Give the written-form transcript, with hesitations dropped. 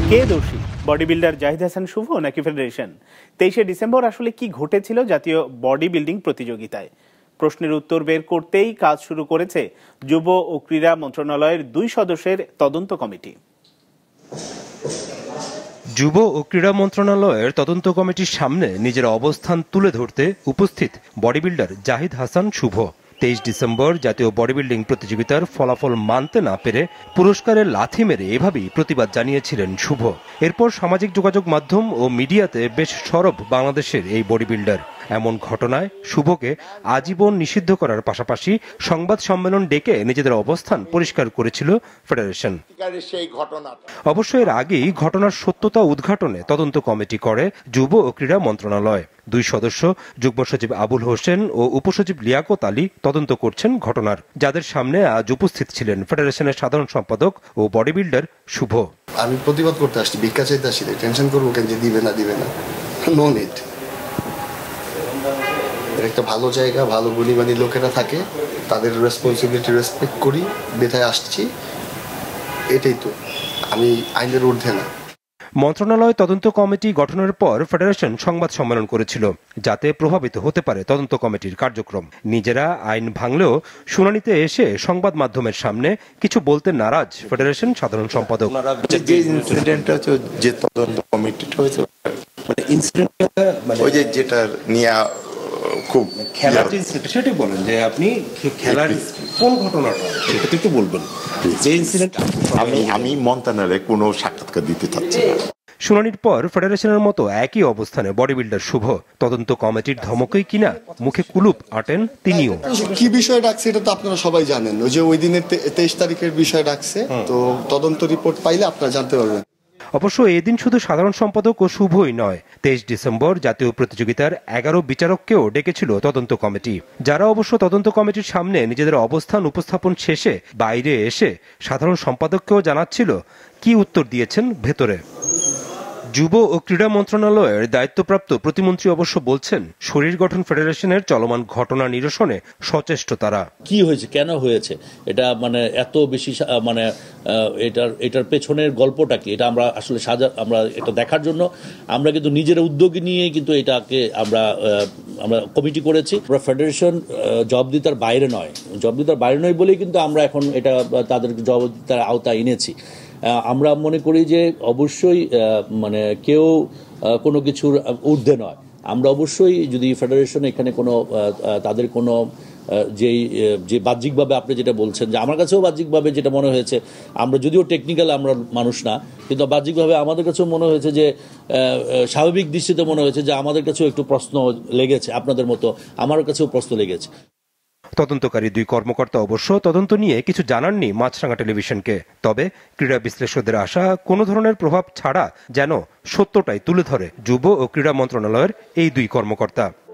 কে দোষী, body builder Zahid Hasan Shuvo নাকি federation? 23শে December আসলে কি ঘটেছিল জাতীয় বডি বিল্ডিং প্রতিযোগিতায়? প্রশ্নের উত্তর বের করতেই কাজ শুরু করেছে যুব ও ক্রীড়া মন্ত্রণালয়ের 2 সদস্যের তদন্ত কমিটি। যুব ও ক্রীড়া মন্ত্রণালয়ের তদন্ত কমিটির সামনে নিজের অবস্থান তুলে ধরতে উপস্থিত body builder Zahid Hasan Shuvo. 23 December জাতীয় বডি বিল্ডিং প্রতিযোগিতার ফলাফল মানতে না পেরে পুরস্কারের লাথি মেরে এভাবেই প্রতিবাদ জানিয়েছিলেন শুভ। এরপর সামাজিক যোগাযোগ মাধ্যম ও মিডিয়াতে বেশ সরব বাংলাদেশের এই বডি বিল্ডার। এমন ঘটনায় শুভকে আজীবন নিষিদ্ধ করার পাশাপাশি সংবাদ সম্মেলন ডেকে নিজেদের অবস্থান পরিষ্কার করেছিল ফেডারেশন। অবশ্য এর আগেই ঘটনার সত্যতা উদ্ঘাটনে তদন্ত কমিটি করে যুব ও ক্রীড়া মন্ত্রণালয়। 2 সদস্য যুগ্ম সচিব আবুল হোসেন ও উপসচিব লিয়াকত আলী তদন্ত করছেন ঘটনার, যাদের সামনে আজ উপস্থিত ছিলেন ফেডারেশনের সাধারণ সম্পাদক ও বডি বিল্ডার শুভ। আমি প্রতিবাদ করতে আসছি, ভিক্ষা চাইতে আসছি, টেনশন করবো কেন যে দিবে না নো নিড। একটা ভালো জায়গা, ভালো গুণীমানী লোকেরা থাকে, তাদের রেসপন্সিবিলিটি রেসপেক্ট করি, বেথায় আসছি, এটাই তো। আমি আইনের ঊর্ধ্বে না। মন্ত্রণালয় তদন্ত কমিটি গঠনের পর ফেডারেশন সংবাদ সম্মেলন করেছিল, যাতে প্রভাবিত হতে পারে তদন্ত কমিটির কার্যক্রম। নিজেরা আইন ভাঙলেও শুনানিতে এসে সংবাদ মাধ্যমের সামনে কিছু বলতে নারাজ ফেডারেশন সাধারণ সম্পাদক। যে ইনসিডেন্টটা হচ্ছে, যে তদন্ত কমিটিটা হয়েছে, মানে ইনসিডেন্টটা ওই যে যেটা নিয়ে খুব খেলার যে সেটাই বলেন যে আপনি খেলার কোন ঘটনাটা সেটা একটু বলবেন। যে ইনসিডেন্ট আমি মন্ত্রণালয়ে কোনো সাক্ষাৎকার দিতে চাচ্ছি না। শুনানির পর ফেডারেশনের মতো একই অবস্থানে বডি বিল্ডার শুভ। তদন্ত কমিটির ধমকই কিনা মুখে কুলুপ আটেন তিনিও। কি বিষয় ডাকছে এটা তো আপনারা সবাই জানেন, ওই যে ওই দিনের 23 তারিখের বিষয় ডাকছে, তো তদন্ত রিপোর্ট পাইলে আপনারা জানতে পারবেন। অবশ্য এদিন শুধু সাধারণ সম্পাদক ও শুভই নয়, 23 ডিসেম্বর জাতীয় প্রতিযোগিতার 11 বিচারককেও ডেকেছিল তদন্ত কমিটি, যারা অবশ্য তদন্ত কমিটির সামনে নিজেদের অবস্থান উপস্থাপন শেষে বাইরে এসে সাধারণ সম্পাদককেও জানাচ্ছিল কি উত্তর দিয়েছেন ভেতরে। যুব ও ক্রীড়া মন্ত্রণালয়ের দায়িত্বপ্রাপ্ত প্রতিমন্ত্রী অবশ্য বলছেন, শরীর গঠন ফেডারেশনের চলমান ঘটনা নিরসনে সচেষ্ট তারা। কি হয়েছে, কেন হয়েছে, এটা মানে এত বেশি মানে এটার পেছনের গল্পটা কি, এটা আমরা আসলে আমরা এটা দেখার জন্য আমরা কিন্তু নিজের উদ্যোগী নিয়ে কিন্তু এটাকে আমরা কমিটি করেছি। আমরা ফেডারেশন জবাবদিহিতার বাইরে নয় বলেই কিন্তু আমরা এখন এটা তাদের জবাবদিহিতার আওতায় এনেছি। আমরা মনে করি যে অবশ্যই মানে কেউ কোনো কিছুর ঊর্ধ্বে নয়। আমরা অবশ্যই যদি ফেডারেশন এখানে কোনো তাদের কোনো যে বাহ্যিকভাবে আপনি যেটা বলছেন, যে আমার কাছেও বাহ্যিকভাবে যেটা মনে হয়েছে, আমরা যদিও টেকনিক্যাল আমরা মানুষ না, কিন্তু বাহ্যিকভাবে আমাদের কাছেও মনে হয়েছে যে স্বাভাবিক দৃষ্টিতে মনে হয়েছে যে আমাদের কাছেও একটু প্রশ্ন লেগেছে, আপনাদের মতো আমার কাছেও প্রশ্ন লেগেছে। তদন্তকারী 2 কর্মকর্তা অবশ্য তদন্ত নিয়ে কিছু জানাননি মাছরাঙ্গা টেলিভিশনকে। তবে ক্রীড়া বিশ্লেষকদের আশা কোনো ধরনের প্রভাব ছাড়া যেন সত্যটাই তুলে ধরে যুব ও ক্রীড়া মন্ত্রণালয়ের এই 2 কর্মকর্তা।